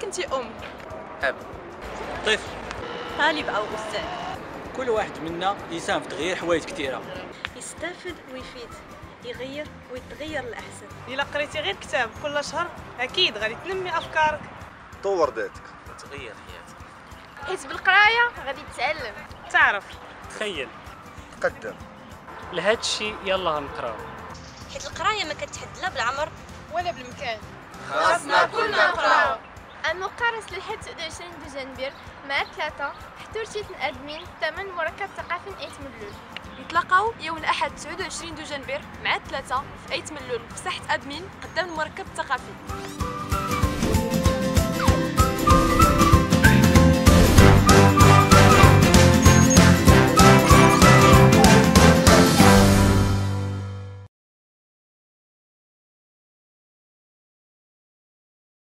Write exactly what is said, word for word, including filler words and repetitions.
كنتي ام؟ اب. طفل. طالب او استاذ. كل واحد منا يساهم في تغيير حوايج كثيره. يستافد ويفيد، يغير ويتغير للاحسن. الا قريتي غير كتاب كل شهر اكيد غادي تنمي افكارك، طور ذاتك، تغير حياتك. حيت بالقرايه غادي تتعلم، تعرف، تخيل، تقدم. لهذا الشيء يلا غنقراو، حيت القرايه ما كتحد لا بالعمر ولا بالمكان. خاصنا كلنا نقراو. المقارس للحد تسعة وعشرين دجنبر مع ثلاثة حتى ورشيت الادمين ثمن مركب ثقافي ايت ملول. نتلاقاو يوم الاحد تسعة وعشرين دجنبر مع ثلاثة في ايت ملول في ساحه ادمين قدام المركب الثقافي.